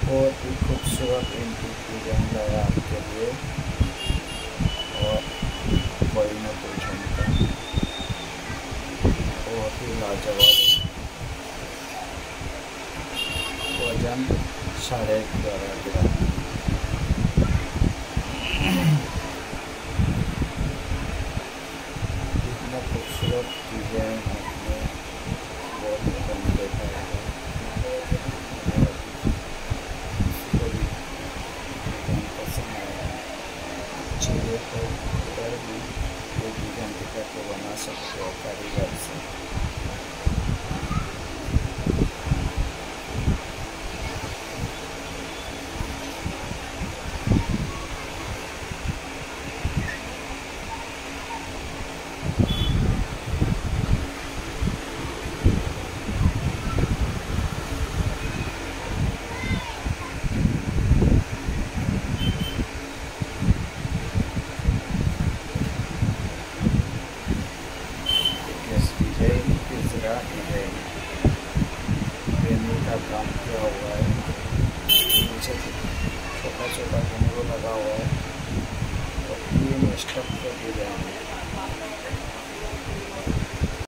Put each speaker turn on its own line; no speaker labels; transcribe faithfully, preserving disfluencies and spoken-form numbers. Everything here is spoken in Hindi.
बहुत ही खूबसूरत इनकी डिजाइन लाया आपके लिए और कोई न कोई झुमका बहुत ही लाजवाब है। वजन साढ़े ग्यारह ग्राम। इतना खूबसूरत डिजाइन आपने बहुत कम देखा है। पसंद आया चाहिए तो इधर भी ये डिजाइन करके बना सकते हो कारीगर से। का काम किया हुआ है, नीचे छोटा छोटा घुंघरू लगा हुआ है और तीन स्टेप का डिजाइन है।